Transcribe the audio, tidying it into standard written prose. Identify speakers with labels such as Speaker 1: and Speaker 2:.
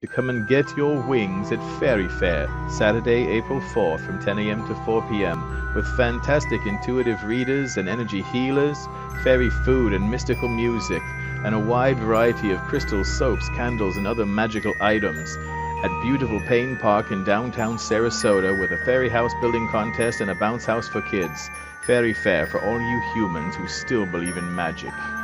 Speaker 1: to come and get your wings at Fairy Faire, Saturday, April 4th from 10 a.m. to 4 p.m. with fantastic intuitive readers and energy healers, fairy food and mystical music, and a wide variety of crystal soaps, candles, and other magical items at beautiful Payne Park in downtown Sarasota with a fairy house building contest and a bounce house for kids. Fairy Faire for all you humans who still believe in magic.